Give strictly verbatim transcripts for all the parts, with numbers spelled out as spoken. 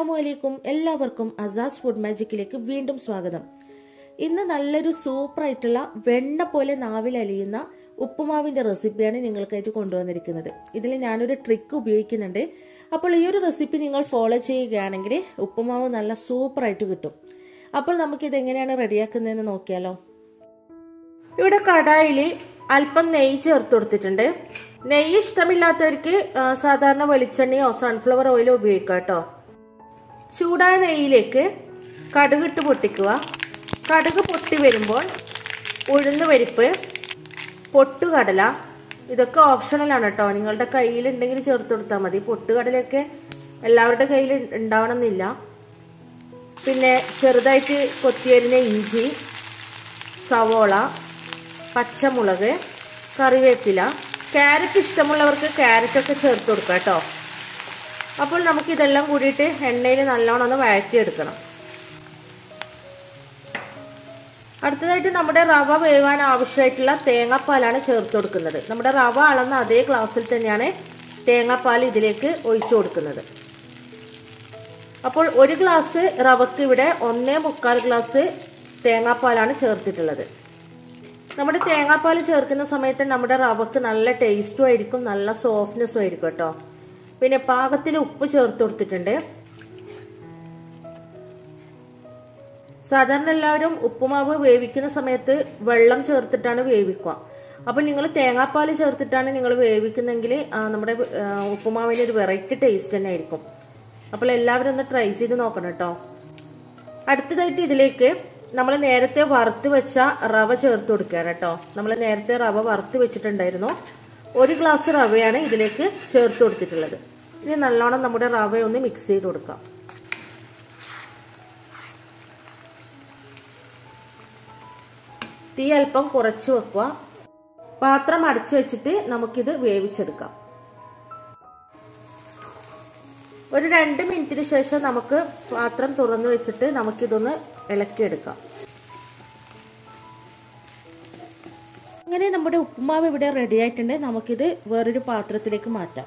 അസ്സലാമുഅലൈക്കും. എല്ലാവർക്കും അസാസ് ഫുഡ് മാജിക്കിലേക്ക് വീണ്ടും സ്വാഗതം. ഇന്ന് നല്ലൊരു സൂപ്പർ ആയിട്ടുള്ള വെണ്ണ പോലെ നാവിൽ അലിയുന്ന ഉപ്പുമാവിന്റെ റെസിപ്പിയാണ് നിങ്ങൾക്കായിട്ട് കൊണ്ടുവന്നിരിക്കുന്നത്. ഇതിൽ ഞാനൊരു ട്രിക്ക് ഉപയോഗിക്കുന്നുണ്ട്. അപ്പോൾ ഈ ഒരു റെസിപ്പി നിങ്ങൾ ഫോളോ ചെയ്യുകയാണെങ്കിൽ ഉപ്പുമാവ് നല്ല സൂപ്പർ ആയിട്ട് കിട്ടും. അപ്പോൾ നമുക്ക് ഇത് എങ്ങനെയാണ് റെഡിയാക്കുന്നതെന്ന് നോക്കിയാലോ. ഇവിടെ കടായിൽ അല്പം നെയ്യ് ചേർത്ത് കൊടുത്തിട്ടുണ്ട്. നെയ്യ് ഇഷ്ടമില്ലാത്തവർക്ക് സാധാരണ വെളിച്ചെണ്ണയോ സൺഫ്ലവർ ഓയിലോ ഉപയോഗിക്കാം കേട്ടോ. ചൂടായ നെയ്യിലേക്ക് കടുകിട്ട് പൊട്ടിക്കുക. കടുക് പൊട്ടി വരുമ്പോൾ ഉഴുന്ന് പരിപ്പ്, പൊട്ടുകടല, ഇതൊക്കെ ഓപ്ഷണലാണ് കേട്ടോ. നിങ്ങളുടെ കയ്യിലുണ്ടെങ്കിൽ ചേർത്ത് കൊടുത്താൽ മതി. പൊട്ടുകടലൊക്കെ എല്ലാവരുടെ കയ്യിൽ ഉണ്ടാവണമെന്നില്ല. പിന്നെ ചെറുതായിട്ട് കൊത്തിയരിഞ്ഞ ഇഞ്ചി, സവോള, പച്ചമുളക്, കറിവേപ്പില, ക്യാരറ്റ് ഇഷ്ടമുള്ളവർക്ക് ക്യാരറ്റൊക്കെ ചേർത്ത് കൊടുക്കാം കേട്ടോ. അപ്പോൾ നമുക്കിതെല്ലാം കൂടിയിട്ട് എണ്ണയിൽ നല്ലോണം ഒന്ന് വഴറ്റിയെടുക്കണം. അടുത്തതായിട്ട് നമ്മുടെ റവ വേവാൻ ആവശ്യമായിട്ടുള്ള തേങ്ങാപ്പാലാണ് ചേർത്ത് കൊടുക്കുന്നത്. നമ്മുടെ റവ അളന്ന അതേ ഗ്ലാസ്സിൽ തന്നെയാണ് തേങ്ങാപ്പാൽ ഇതിലേക്ക് ഒഴിച്ചു കൊടുക്കുന്നത്. അപ്പോൾ ഒരു ഗ്ലാസ് റവക്ക് ഇവിടെ ഒന്നേ മുക്കാൽ ഗ്ലാസ് തേങ്ങാപ്പാലാണ് ചേർത്തിട്ടുള്ളത്. നമ്മുടെ തേങ്ങാപ്പാൽ ചേർക്കുന്ന സമയത്ത് നമ്മുടെ റവക്ക് നല്ല ടേസ്റ്റും ആയിരിക്കും, നല്ല സോഫ്റ്റ്നെസ്സും ആയിരിക്കും കേട്ടോ. പിന്നെ പാകത്തിന് ഉപ്പ് ചേർത്ത് കൊടുത്തിട്ടുണ്ട്. സാധാരണ എല്ലാവരും ഉപ്പുമാവ് വേവിക്കുന്ന സമയത്ത് വെള്ളം ചേർത്തിട്ടാണ് വേവിക്കുക. അപ്പൊ നിങ്ങൾ തേങ്ങാപ്പാൽ ചേർത്തിട്ടാണ് നിങ്ങൾ വേവിക്കുന്നെങ്കിൽ നമ്മുടെ ഉപ്പുമാവിന് ഒരു വെറൈറ്റി ടേസ്റ്റ് തന്നെ ആയിരിക്കും. അപ്പോൾ എല്ലാവരും ഒന്ന് ട്രൈ ചെയ്ത് നോക്കണം കേട്ടോ. അടുത്തതായിട്ട് ഇതിലേക്ക് നമ്മൾ നേരത്തെ വറുത്ത് വെച്ച റവ ചേർത്ത് കൊടുക്കുകയാണ് കേട്ടോ. നമ്മൾ നേരത്തെ റവ വറുത്ത് വെച്ചിട്ടുണ്ടായിരുന്നു. ഒരു ഗ്ലാസ് റവയാണ് ഇതിലേക്ക് ചേർത്ത് കൊടുത്തിട്ടുള്ളത്. ഇനി നല്ലോണം നമ്മുടെ റവ ഒന്ന് മിക്സ് ചെയ്ത് കൊടുക്കാം. തീ അല്പം കുറച്ച് വെക്കുക. പാത്രം അടച്ചു വെച്ചിട്ട് നമുക്കിത് വേവിച്ചെടുക്കാം. ഒരു രണ്ട് മിനിറ്റിന് ശേഷം നമുക്ക് പാത്രം തുറന്നു വെച്ചിട്ട് നമുക്കിതൊന്ന് ഇളക്കിയെടുക്കാം. അങ്ങനെ നമ്മുടെ ഉപ്പുമാവ് ഇവിടെ റെഡി ആയിട്ടുണ്ട്. നമുക്കിത് വേറൊരു പാത്രത്തിലേക്ക് മാറ്റാം.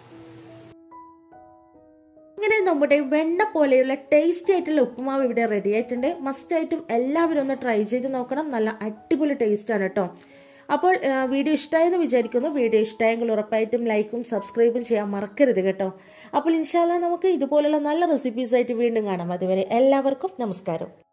ഇങ്ങനെ നമ്മുടെ വെണ്ണ പോലെയുള്ള ടേസ്റ്റി ആയിട്ടുള്ള ഉപ്പുമാവ് ഇവിടെ റെഡി ആയിട്ടുണ്ട്. മസ്റ്റ് ആയിട്ടും എല്ലാവരും ഒന്ന് ട്രൈ ചെയ്ത് നോക്കണം. നല്ല അടിപൊളി ടേസ്റ്റ് ആണ് കേട്ടോ. അപ്പോൾ വീഡിയോ ഇഷ്ടമായെന്ന് വിചാരിക്കുന്നു. വീഡിയോ ഇഷ്ടമായെങ്കിൽ ഉറപ്പായിട്ടും ലൈക്കും സബ്സ്ക്രൈബും ചെയ്യാൻ മറക്കരുത് കേട്ടോ. അപ്പോൾ ഇൻഷാല്ലാ നമുക്ക് ഇതുപോലുള്ള നല്ല റെസിപ്പീസ് ആയിട്ട് വീണ്ടും കാണാം. അതുവരെ എല്ലാവർക്കും നമസ്കാരം.